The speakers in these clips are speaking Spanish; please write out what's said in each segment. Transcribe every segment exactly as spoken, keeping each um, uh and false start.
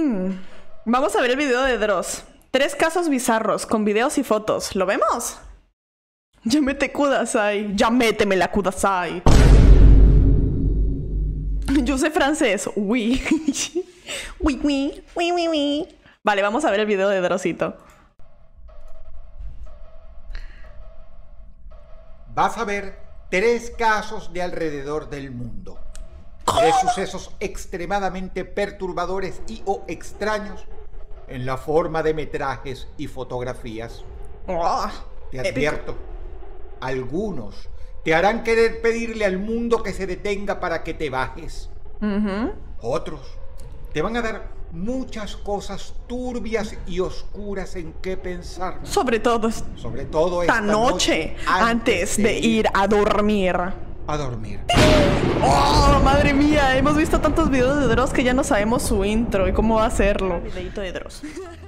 Mm. Vamos a ver el video de Dross. Tres casos bizarros con videos y fotos. ¿Lo vemos? Yamete kudasai. Ya méteme la kudasai. Yo sé francés. Oui. Oui, oui. Oui, oui, oui. Vale, vamos a ver el video de Drossito. Vas a ver tres casos de alrededor del mundo. Tres sucesos extremadamente perturbadores y o extraños en la forma de metrajes y fotografías. Oh, Te advierto, algunos te harán querer pedirle al mundo que se detenga para que te bajes. uh-huh. Otros te van a dar muchas cosas turbias y oscuras en qué pensar. Sobre todo Sobre todo esta esta noche, noche antes de ir a dormir. a dormir. ¡Oh, madre mía! Hemos visto tantos videos de Dross que ya no sabemos su intro y cómo va a hacerlo. Videito de Dross.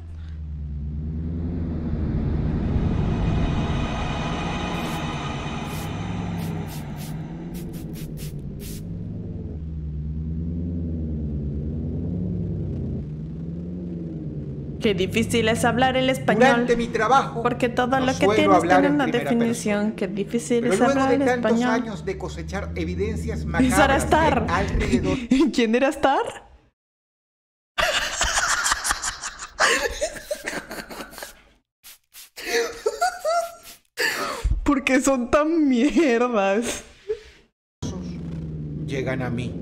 Qué difícil es hablar el español. Durante mi trabajo, Porque todo no lo que suelo tienes hablar tiene en una primera definición. persona. Qué difícil Pero es luego hablar de el tantos español. años de cosechar evidencias Sara macabras Star. de alrededor. ¿Quién era Star? Porque son tan mierdas. Llegan a mí.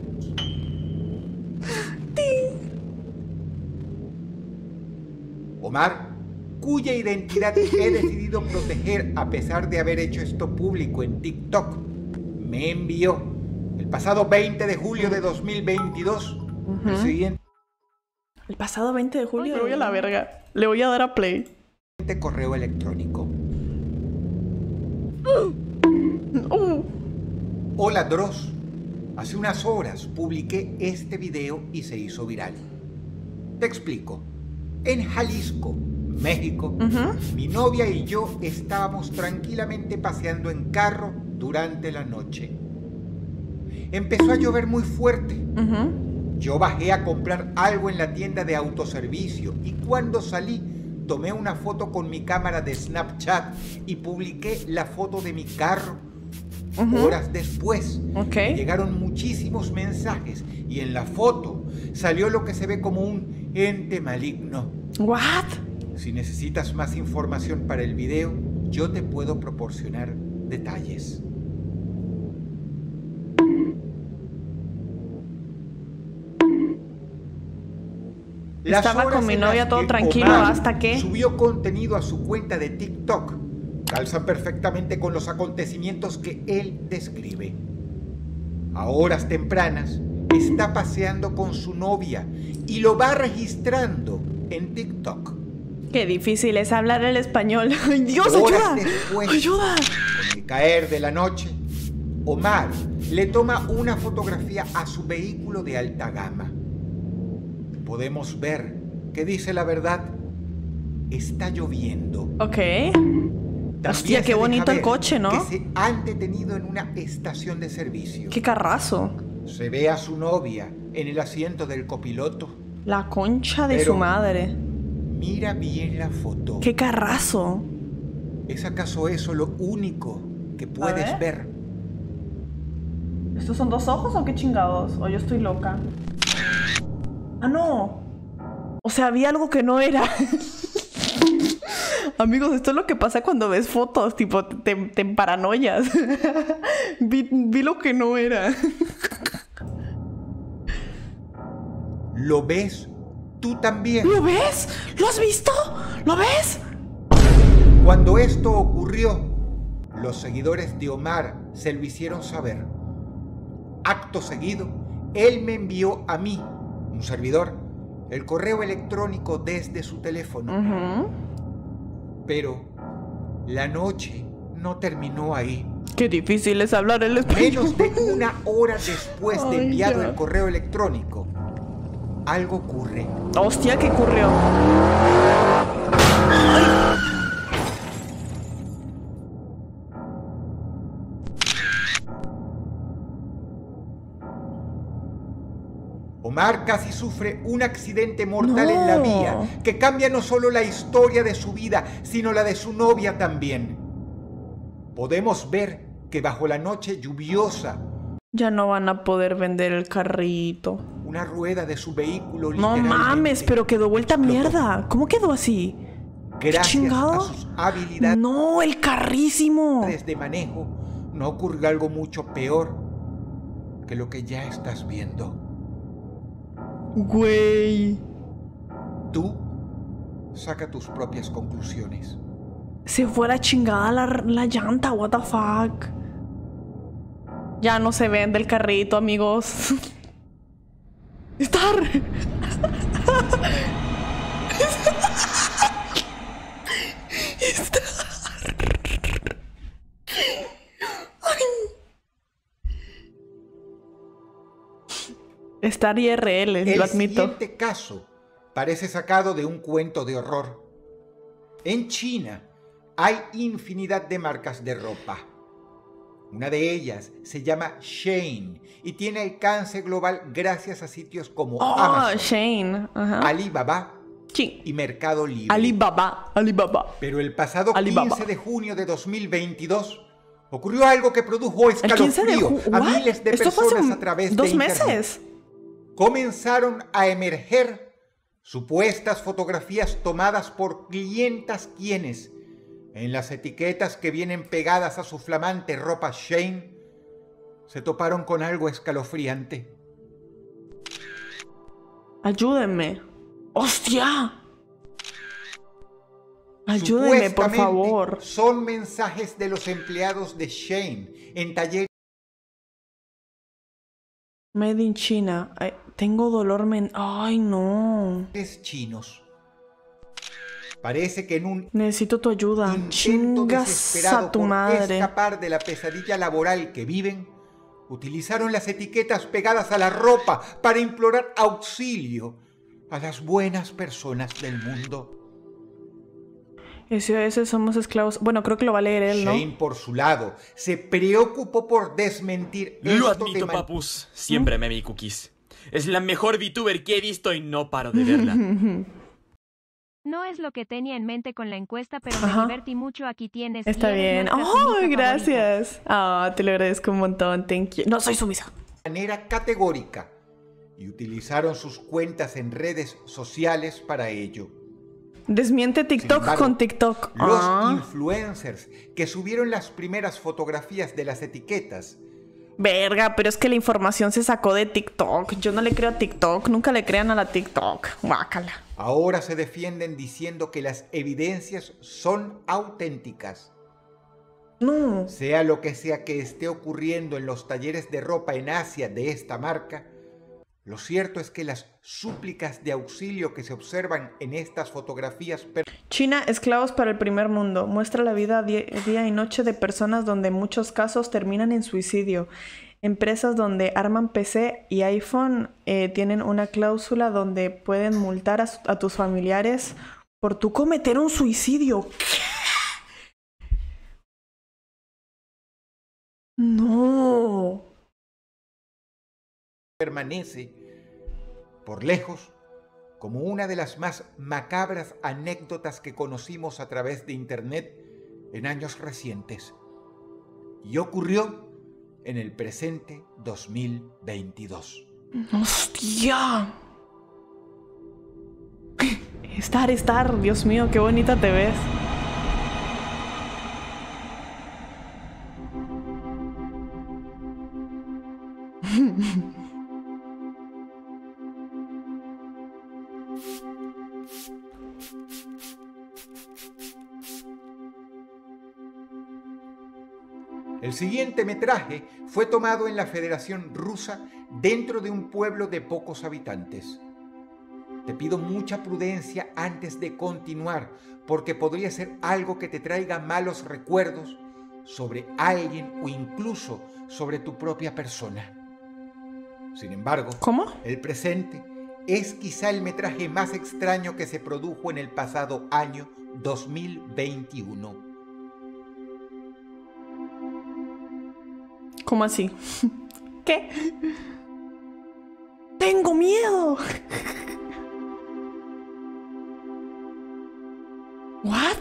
Omar, cuya identidad he decidido proteger a pesar de haber hecho esto público en TikTok, me envió el pasado veinte de julio de dos mil veintidós Uh-huh. el siguiente El pasado veinte de julio. Me voy a la verga. Le voy a dar a play. correo electrónico. Uh. Hola Dross, hace unas horas publiqué este video y se hizo viral. Te explico. En Jalisco, México, Uh-huh. mi novia y yo estábamos tranquilamente paseando en carro durante la noche. Empezó a llover muy fuerte. Uh-huh. Yo bajé a comprar algo en la tienda de autoservicio y cuando salí tomé una foto con mi cámara de Snapchat y publiqué la foto de mi carro. Uh-huh. Horas después Ok. me llegaron muchísimos mensajes y en la foto salió lo que se ve como un ente maligno. What? Si necesitas más información para el video, yo te puedo proporcionar detalles. Las Estaba horas con mi en novia las todo que tranquilo Omar hasta que... subió contenido a su cuenta de TikTok calzan perfectamente con los acontecimientos que él describe. A horas tempranas está paseando con su novia y lo va registrando en TikTok. Qué difícil es hablar el español. ¡Ay, Dios, Horas ayuda! después, ¡Ayuda! con el caer de la noche, Omar le toma una fotografía a su vehículo de alta gama. Podemos ver que dice la verdad. Está lloviendo. Ok. También Hostia, se qué deja bonito el ver coche, ¿no? Que se han detenido en una estación de servicio. Qué carrazo. Se ve a su novia en el asiento del copiloto. La concha de Pero su madre. mira bien la foto. Qué carrazo. ¿Es acaso eso lo único que puedes ver? ¿Estos son dos ojos o qué chingados? ¿O yo estoy loca? Ah, no. O sea, había algo que no era. Amigos, esto es lo que pasa cuando ves fotos. Tipo, te, te paranoias. vi, vi lo que no era. ¿Lo ves? ¿Tú también? ¿Lo ves? ¿Lo has visto? ¿Lo ves? Cuando esto ocurrió, los seguidores de Omar se lo hicieron saber. Acto seguido, él me envió a mí, un servidor, el correo electrónico desde su teléfono. Uh-huh. Pero la noche no terminó ahí. Qué difícil es hablar el español. Menos de una hora después de Ay, enviado ya. el correo electrónico, algo ocurre. Hostia, ¿qué ocurrió? Omar casi sufre un accidente mortal en la No. vía que cambia no solo la historia de su vida, sino la de su novia también. Podemos ver que bajo la noche lluviosa, Ya no van a poder vender el carrito. una rueda de su vehículo No literalmente mames, pero quedó vuelta explotó. mierda. ¿Cómo quedó así? Gracias chingado? a sus habilidades No, el carrísimo. de manejo, no ocurrió algo mucho peor que lo que ya estás viendo. Güey. Tú saca tus propias conclusiones. Se fue a la chingada la, la llanta, what the fuck. Ya no se vende el carrito, amigos. Estar. Estar. Estar I R L, El lo admito. siguiente caso parece sacado de un cuento de horror. En China hay infinidad de marcas de ropa. Una de ellas se llama Shein y tiene alcance global gracias a sitios como Oh, Amazon, Shane. Ajá. Alibaba Sí. y Mercado Libre. Alibaba. Alibaba. Pero el pasado Alibaba. quince de junio de dos mil veintidós ocurrió algo que produjo El quince de escalofrío junio. a miles de Esto fue hace personas un- a través dos de internet. meses. Comenzaron a emerger supuestas fotografías tomadas por clientas quienes, en las etiquetas que vienen pegadas a su flamante ropa Shein, se toparon con algo escalofriante. Ayúdenme. ¡Hostia! Ayúdenme, por Supuestamente, favor. son mensajes de los empleados de Shein en talleres Made in China. Ay, tengo dolor men... Ay, no. chinos. Parece que en un Necesito tu ayuda. intento Chingas desesperado a tu por madre. escapar de la pesadilla laboral que viven, utilizaron las etiquetas pegadas a la ropa para implorar auxilio a las buenas personas del mundo. S O S somos esclavos. Bueno, creo que lo va a leer él, ¿no? Shane, por su lado, se preocupó por desmentir Lo esto admito, de man- papus. Siempre me mi cookies. Es la mejor VTuber que he visto y no paro de verla. No es lo que tenía en mente con la encuesta, pero Ajá. me divertí mucho. Aquí tienes. Está y eres bien. nuestra ¡Oh, sumisa favorita. gracias! Ah, te lo agradezco un montón. Thank you. No soy sumisa. manera categórica y utilizaron sus cuentas en redes sociales para ello. Desmiente TikTok Sin embargo, con TikTok. Los Ah. influencers que subieron las primeras fotografías de las etiquetas Verga, pero es que la información se sacó de TikTok. Yo no le creo a TikTok. Nunca le crean a la TikTok. Guácala. ahora se defienden diciendo que las evidencias son auténticas. No. Sea lo que sea que esté ocurriendo en los talleres de ropa en Asia de esta marca, lo cierto es que las súplicas de auxilio que se observan en estas fotografías per- China, esclavos para el primer mundo. Muestra la vida die- día y noche de personas donde en muchos casos terminan en suicidio. Empresas donde arman P C y iPhone eh, tienen una cláusula donde pueden multar a, su- a tus familiares por tú cometer un suicidio. ¿Qué? No. permanece, por lejos, como una de las más macabras anécdotas que conocimos a través de Internet en años recientes. Y ocurrió en el presente dos mil veintidós. ¡Hostia! Estar, estar. Dios mío, qué bonita te ves. El siguiente metraje fue tomado en la Federación Rusa dentro de un pueblo de pocos habitantes. Te pido mucha prudencia antes de continuar, porque podría ser algo que te traiga malos recuerdos sobre alguien o incluso sobre tu propia persona. Sin embargo, ¿Cómo? el presente es quizá el metraje más extraño que se produjo en el pasado año dos mil veintiuno. ¿Cómo así? ¿Qué? ¡Tengo miedo! ¿What?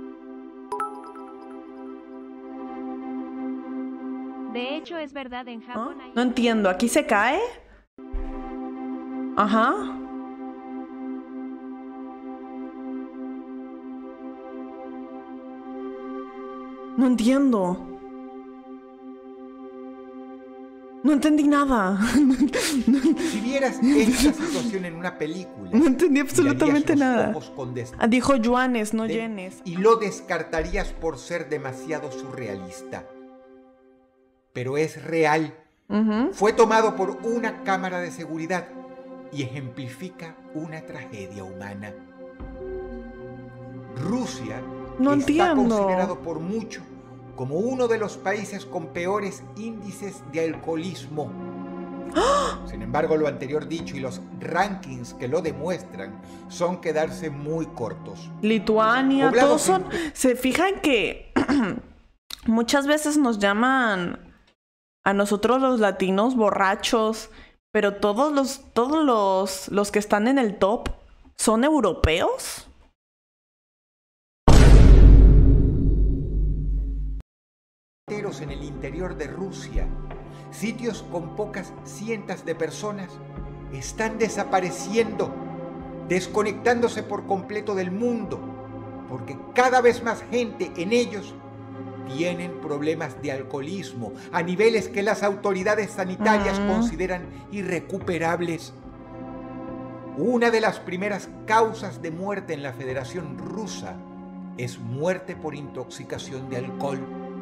De hecho, es verdad, en ¿Ah? Japón hay... No entiendo. ¿Aquí se cae? Ajá. No entiendo. No entendí nada. Si vieras esta situación en una película, No entendí absolutamente mirarías los nada. ojos con des- Ah, dijo yuanes, no de- yenes. y lo descartarías por ser demasiado surrealista. Pero es real. Ujú. Fue tomado por una cámara de seguridad y ejemplifica una tragedia humana. Rusia No está entiendo. considerado por mucho como uno de los países con peores índices de alcoholismo. Sin embargo, lo anterior dicho y los rankings que lo demuestran son quedarse muy cortos. Lituania, Poblado todos son... gente- Se fijan que muchas veces nos llaman a nosotros los latinos borrachos, pero todos los, todos los, los que están en el top son europeos. En el interior de Rusia, sitios con pocas cientos de personas están desapareciendo, desconectándose por completo del mundo, porque cada vez más gente en ellos tienen problemas de alcoholismo a niveles que las autoridades sanitarias Mm. consideran irrecuperables. Una de las primeras causas de muerte en la Federación Rusa es muerte por intoxicación de alcohol.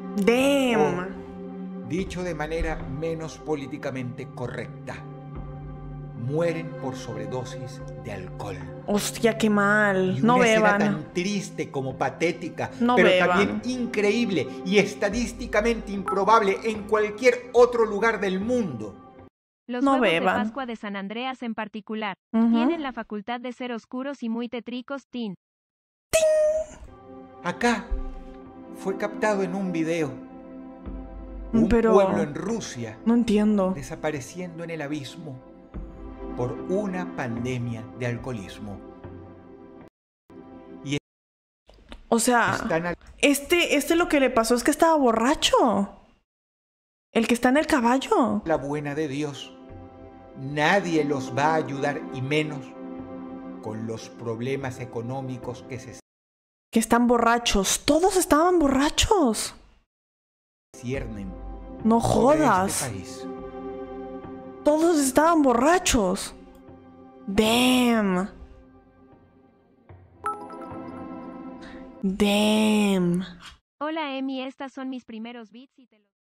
Damn. Dicho de manera menos políticamente correcta, mueren por sobredosis de alcohol. Hostia, qué mal. Y No una escena beban. tan triste como patética, No pero beban. también increíble y estadísticamente improbable en cualquier otro lugar del mundo. Los No huevos beban. de Pascua de San Andreas en particular Ujú. tienen la facultad de ser oscuros y muy tétricos. Tin. Acá fue captado en un video. Un Pero- pueblo en Rusia No entiendo. desapareciendo en el abismo por una pandemia de alcoholismo. O sea, Están al- este, este lo que le pasó es que estaba borracho. El que está en el caballo. la buena de Dios. Nadie los va a ayudar y menos con los problemas económicos que se Que están borrachos. Todos estaban borrachos. ciernen No sobre jodas. este país. Todos estaban borrachos. Damn. Damn. Hola Emi, estas son mis primeros beats y te los...